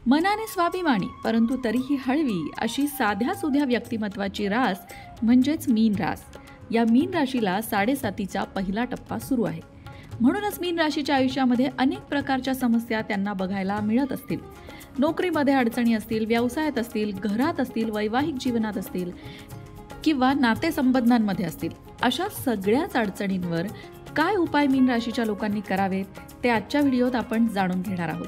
मनाने स्वाभिमानी परंतु तरीही हळवी अशी साध्या सुध्या व्यक्तिमत्वाची रास म्हणजेच मीन रास. या मीन राशीला 7.5चा पहिला टप्पा सुरू आहे. म्हणूनच मीन राशीच्या आयुष्यामध्ये अनेक प्रकारच्या समस्या त्यांना बघायला मिळत असतील. नोकरीमध्ये अडचणी असतील, व्यवसायात असतील, घरात असतील, वैवाहिक जीवनात असतील किंवा नातेसंबंधांमध्ये असतील. अशा सगळ्याच अडचणींवर काय उपाय मीन राशीच्या लोकांनी करावेत ते आजच्या व्हिडिओत आपण जाणून घेणार आहोत.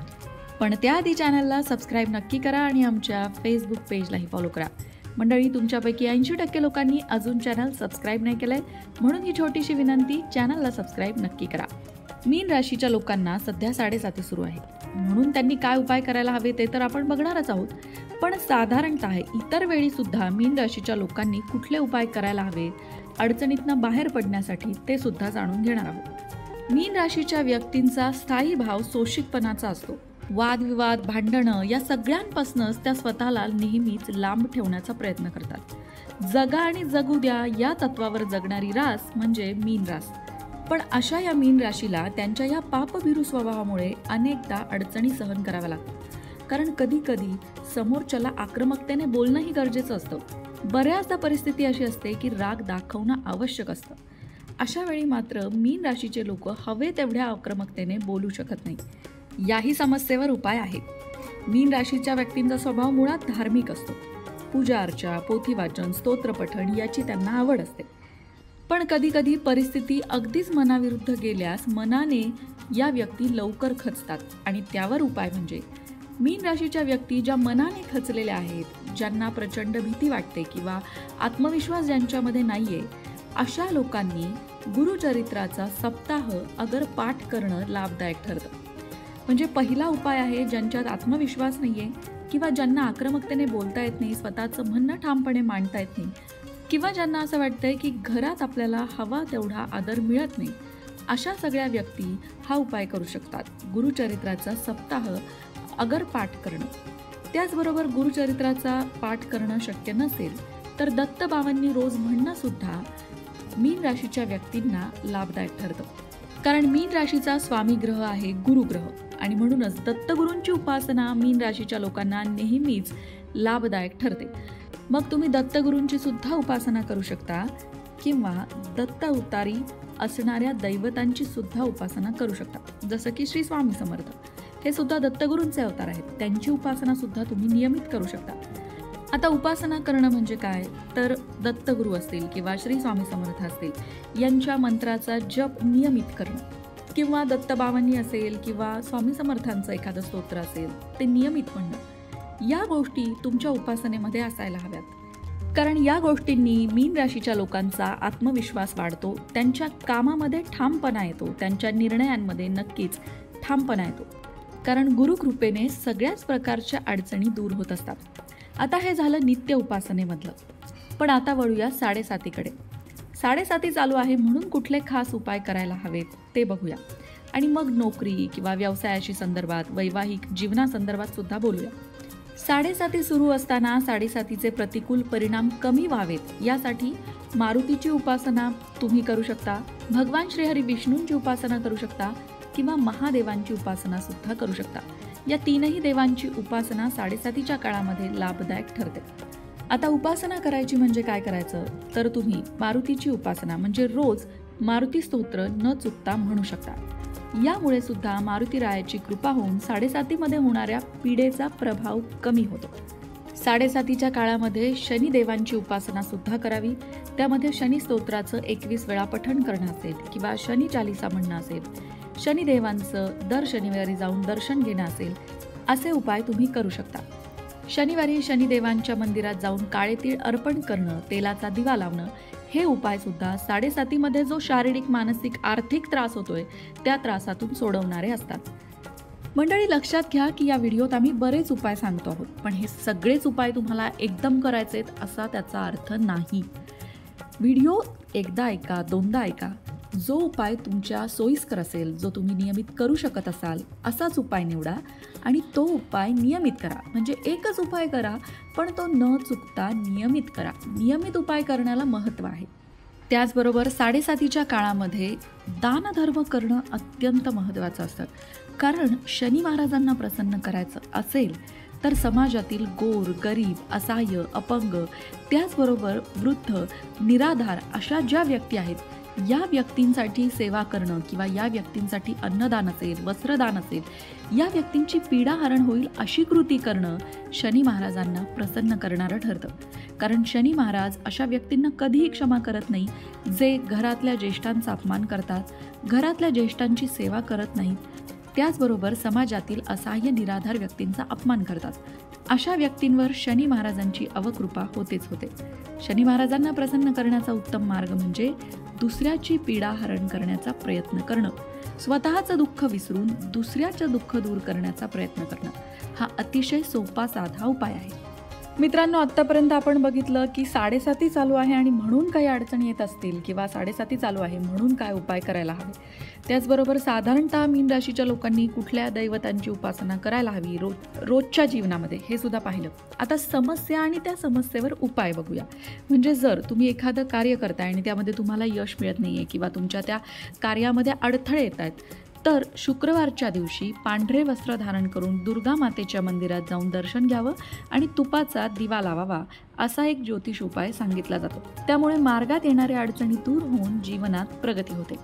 पण त्याआधी चॅनलला सबस्क्राईब नक्की करा आणि आमच्या फेसबुक पेजलाही फॉलो करा. मंडळी, तुमच्यापैकी 80% लोकांनी अजून चॅनल सबस्क्राईब नाही केलंय, म्हणून ही छोटीशी विनंती, चॅनलला सबस्क्राईब नक्की करा. मीन राशीच्या लोकांना सध्या 7.5 सुरू आहे, म्हणून त्यांनी काय उपाय करायला हवे ते तर आपण बघणारच आहोत. पण साधारणतः इतर वेळी सुद्धा मीन राशीच्या लोकांनी कुठले उपाय करायला हवे अडचणीतनं बाहेर पडण्यासाठी ते सुद्धा जाणून घेणार आहोत. मीन राशीच्या व्यक्तींचा स्थायी भाव सोशिकपणाचा असतो. वादविवाद, भांडणं या सगळ्यांपासूनच त्या स्वतःला नेहमीच लांब ठेवण्याचा प्रयत्न करतात. जगा आणि जगू द्या या तत्वावर जगणारी रास म्हणजे मीन रास. पण अशा या मीन राशीला त्यांच्या या पापभिरू स्वभावामुळे अनेकदा अडचणी सहन कराव्या लागतात. कारण कधी कधी समोरच्याला आक्रमकतेने बोलणंही गरजेचं असतं. बऱ्याचदा परिस्थिती अशी असते की राग दाखवणं आवश्यक असतं. अशा वेळी मात्र मीन राशीचे लोक हवे तेवढ्या आक्रमकतेने बोलू शकत नाही. याही समस्येवर उपाय आहे. मीन राशीच्या व्यक्तींचा स्वभाव मुळात धार्मिक असतो. पूजा अर्चा, पोथी वाचन, स्तोत्रपठण याची त्यांना आवड असते. पण कधी कधी परिस्थिती अगदीच मनाविरुद्ध गेल्यास मनाने या व्यक्ती लवकर खचतात आणि त्यावर उपाय म्हणजे मीन राशीच्या व्यक्ती ज्या मनाने खचलेल्या आहेत, ज्यांना प्रचंड भीती वाटते किंवा आत्मविश्वास ज्यांच्यामध्ये नाहीये, अशा लोकांनी गुरुचरित्राचा सप्ताह अगर पाठ करणं लाभदायक ठरतं. म्हणजे पहिला उपाय आहे ज्यांच्यात आत्मविश्वास नाहीये किंवा ज्यांना आक्रमकतेने बोलता येत नाही, स्वतःचं म्हणणं ठामपणे मांडता येत नाही किंवा ज्यांना असं वाटतंय की घरात आपल्याला हवा तेवढा आदर मिळत नाही, अशा सगळ्या व्यक्ती हा उपाय करू शकतात. गुरुचरित्राचा सप्ताह अगर पाठ करणं. त्याचबरोबर गुरुचरित्राचा पाठ करणं शक्य नसेल तर दत्तबाबांनी रोज म्हणणं सुद्धा मीन राशीच्या व्यक्तींना लाभदायक ठरतं. कारण मीन राशीचा स्वामी ग्रह आहे गुरुग्रह आणि म्हणूनच दत्तगुरूंची उपासना मीन राशीच्या लोकांना नेहमीच लाभदायक ठरते. मग तुम्ही दत्तगुरूंची सुद्धा उपासना करू शकता किंवा दत्त अवतारी असणाऱ्या दैवतांची सुद्धा उपासना करू शकता. जसं की श्री स्वामी समर्थ हे सुद्धा दत्तगुरूंचे अवतार आहेत, त्यांची उपासना सुद्धा तुम्ही नियमित करू शकता. आता उपासना करणं म्हणजे काय तर दत्तगुरू असतील किंवा श्री स्वामी समर्थ असतील यांच्या मंत्राचा जप नियमित करणं किंवा दत्तबाबांनी असेल किंवा स्वामी समर्थांचं एखादं स्तोत्र असेल ते नियमित म्हणणं, या गोष्टी तुमच्या उपासनेमध्ये असायला हव्यात. कारण या गोष्टींनी मीन राशीच्या लोकांचा आत्मविश्वास वाढतो, त्यांच्या कामामध्ये ठामपणा येतो, त्यांच्या निर्णयांमध्ये नक्कीच ठामपणा येतो. कारण गुरुकृपेने सगळ्याच प्रकारच्या अडचणी दूर होत असतात. आता हे झालं नित्य उपासनेमधलं. पण आता वळूया 7.5कडे. 7.5 चालू आहे म्हणून कुठले खास उपाय करायला हवेत ते बघूया आणि मग नोकरी किंवा व्यवसायाशी संदर्भात, वैवाहिक जीवनासंदर्भात सुद्धा बोलूया. 7.5 सुरू असताना 7.5चे प्रतिकूल परिणाम कमी व्हावेत यासाठी मारुतीची उपासना तुम्ही करू शकता, भगवान श्रीहरी विष्णूंची उपासना करू शकता किंवा महादेवांची उपासना सुद्धा करू शकता. या तीनही देवांची उपासना 7.5च्या काळामध्ये लाभदायक ठरते. आता उपासना करायची म्हणजे काय करायचं तर तुम्ही मारुतीची उपासना म्हणजे रोज मारुती स्तोत्र न चुकता म्हणू शकता. यामुळे सुद्धा मारुतीरायाची कृपा होऊन 7.5मध्ये होणाऱ्या पीडेचा प्रभाव कमी होतो. 7.5च्या काळामध्ये शनिदेवांची उपासना सुद्धा करावी. त्यामध्ये शनी स्तोत्राचं 21 वेळा पठण करणं असेल किंवा शनी चालीसा म्हणणं असेल, शनिदेवांचं दर शनिवारी जाऊन दर्शन घेणं असेल, असे उपाय तुम्ही करू शकता. शनिवारी शनिदेवांच्या मंदिरात जाऊन काळे तीळ अर्पण करणं, तेलाचा दिवा लावणं हे उपाय सुद्धा 7.5मध्ये जो शारीरिक, मानसिक, आर्थिक त्रास होतोय त्या त्रासातून सोडवणारे असतात. मंडळी, लक्षात घ्या की या व्हिडिओत आम्ही बरेच उपाय सांगतो आहोत, पण हे सगळेच उपाय तुम्हाला एकदम करायचेत असा त्याचा अर्थ नाही. व्हिडिओ एकदा ऐका, दोनदा ऐका. जो उपाय तुमच्या सोयीस्कर असेल, जो तुम्ही नियमित करू शकत असाल असाच उपाय निवडा आणि तो उपाय नियमित करा. म्हणजे एकच उपाय करा पण तो न चुकता नियमित करा. नियमित उपाय करण्याला महत्त्व आहे. त्याचबरोबर साडेसातीच्या काळामध्ये दानधर्म करणं अत्यंत महत्त्वाचं असतं. कारण शनी महाराजांना प्रसन्न करायचं असेल तर समाजातील गोर, गरीब, असहाय्य, अपंग, त्याचबरोबर वृद्ध, निराधार अशा ज्या व्यक्ती आहेत, या व्यक्तींसाठी सेवा करणं किंवा या व्यक्तींसाठी अन्नदान असेल, वस्त्रदान असेल, या व्यक्तींची पीडाहरण होईल अशी कृती करणं शनी महाराजांना प्रसन्न करणारं ठरतं. कारण शनी महाराज अशा व्यक्तींना कधीही क्षमा करत नाही, जे घरातल्या ज्येष्ठांचा अपमान करतात, घरातल्या ज्येष्ठांची सेवा करत नाहीत, त्याचबरोबर समाजातील असहाय्य निराधार व्यक्तींचा अपमान करतात. अशा व्यक्तींवर शनी महाराजांची अवकृपा होतेच होते. शनी महाराजांना प्रसन्न करण्याचा उत्तम मार्ग म्हणजे दुसऱ्याची पीडा हरण करण्याचा प्रयत्न करणं. स्वतःचं दुःख विसरून दुसऱ्याचं दुःख दूर करण्याचा प्रयत्न करणं हा अतिशय सोपा साधा उपाय आहे. मित्रांनो, आत्तापर्यंत आपण बघितलं की साडेसाती चालू आहे आणि म्हणून काही अडचणी येत असतील किंवा साडेसाती चालू आहे म्हणून काय उपाय करायला हवे. त्याचबरोबर साधारणतः मीन राशीच्या लोकांनी कुठल्या दैवतांची उपासना करायला हवी रोजच्या जीवनामध्ये हे सुद्धा पाहिलं. आता समस्या आणि त्या समस्येवर उपाय बघूया. म्हणजे जर तुम्ही एखादं कार्य करताय आणि त्यामध्ये तुम्हाला यश मिळत नाही आहे किंवा तुमच्या त्या कार्यामध्ये अडथळे येत आहेत, तर शुक्रवारच्या दिवशी पांढरे वस्त्र धारण करून दुर्गा मातेच्या मंदिरात जाऊन दर्शन घ्यावं आणि तुपाचा दिवा लावावा असा एक ज्योतिष उपाय सांगितला जातो. त्यामुळे मार्गात येणाऱ्या अडचणी दूर होऊन जीवनात प्रगती होते.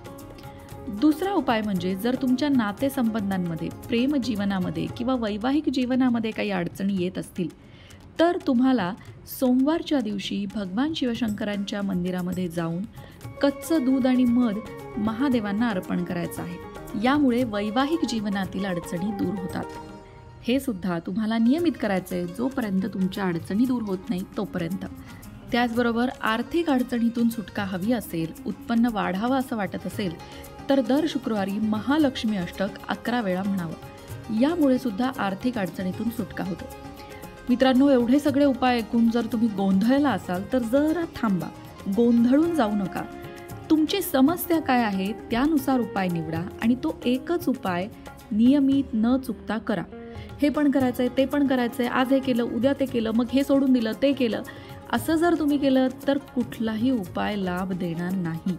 दुसरा उपाय म्हणजे जर तुमच्या नातेसंबंधांमध्ये, प्रेम जीवनामध्ये किंवा वैवाहिक जीवनामध्ये काही अडचणी येत असतील तर तुम्हाला सोमवारच्या दिवशी भगवान शिवशंकरांच्या मंदिरामध्ये जाऊन कच्चं दूध आणि मध महादेवांना अर्पण करायचं आहे. यामुळे वैवाहिक जीवनातील अडचणी दूर होतात. हे सुद्धा तुम्हाला नियमित करायचं आहे जोपर्यंत तुमच्या अडचणी दूर होत नाही तोपर्यंत. त्याचबरोबर आर्थिक अडचणीतून सुटका हवी असेल, उत्पन्न वाढावं असं वाटत असेल तर दर शुक्रवारी महालक्ष्मी अष्टक 11 वेळा म्हणावं. यामुळे सुद्धा आर्थिक अडचणीतून सुटका होते. मित्रांनो, एवढे सगळे उपाय ऐकून जर तुम्ही गोंधळला असाल तर जरा थांबा, गोंधळून जाऊ नका. तुमची समस्या काय आहे त्यानुसार उपाय निवडा आणि तो एकच उपाय नियमित न चुकता करा. हे पण करायचंय, ते पण करायचंय, आज हे केलं, उद्या ते केलं, मग हे सोडून दिलं, ते केलं, असं जर तुम्ही केलं तर कुठलाही उपाय लाभ देणार नाही.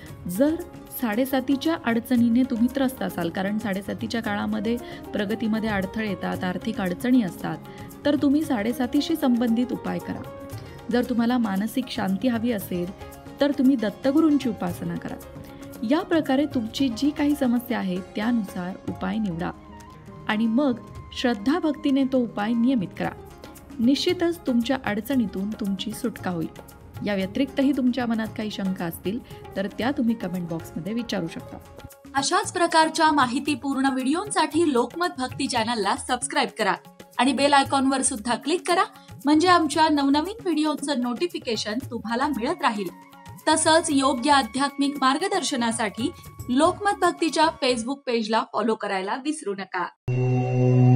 जर साडेसातीच्या अडचणीने तुम्ही त्रस्त असाल, कारण साडेसातीच्या काळामध्ये प्रगतीमध्ये अडथळे येतात, आर्थिक अडचणी असतात, तर तुम्ही साडेसातीशी संबंधित उपाय करा. जर तुम्हाला मानसिक शांती हवी असेल तर तुम्ही दत्तगुरूंची उपासना करा. या प्रकारे तुमची जी काही समस्या आहे त्यानुसार उपाय निवडा आणि मग श्रद्धा भक्तीने तो उपाय नियमित करा. निश्चितच तुमच्या अडचणीतून तुमची सुटका होईल. या व्यतिरिक्तही तुमच्या मनात काही शंका असतील तर त्या तुम्ही कमेंट बॉक्समध्ये विचारू शकता. अशाच प्रकारच्या माहितीपूर्ण व्हिडिओंसाठी लोकमत भक्ती चॅनलला सबस्क्राईब करा आणि बेल आयकॉनवर सुद्धा क्लिक करा, म्हणजे आमच्या नवनवीन व्हिडिओचं नोटिफिकेशन तुम्हाला मिळत राहील. तसंच योग्य आध्यात्मिक मार्गदर्शनासाठी लोकमत भक्तीच्या फेसबुक पेजला फॉलो करायला विसरू नका.